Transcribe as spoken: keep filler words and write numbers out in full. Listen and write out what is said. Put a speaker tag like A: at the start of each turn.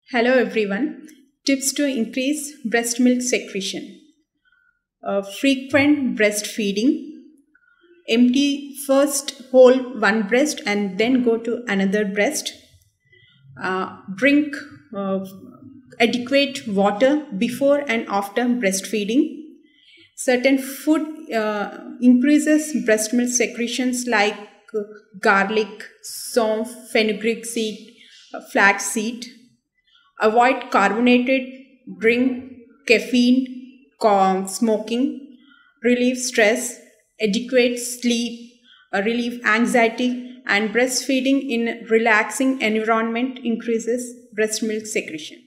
A: Hello everyone. Tips to increase breast milk secretion. Uh, frequent breastfeeding. Empty first whole one breast and then go to another breast. Uh, drink uh, adequate water before and after breastfeeding. Certain food uh, increases breast milk secretions like uh, garlic, sauerkraut, fenugreek seed, uh, flax seed. Avoid carbonated drink, caffeine, smoking, relieve stress, adequate sleep, uh, relieve anxiety, and breastfeeding in relaxing environment increases breast milk secretion.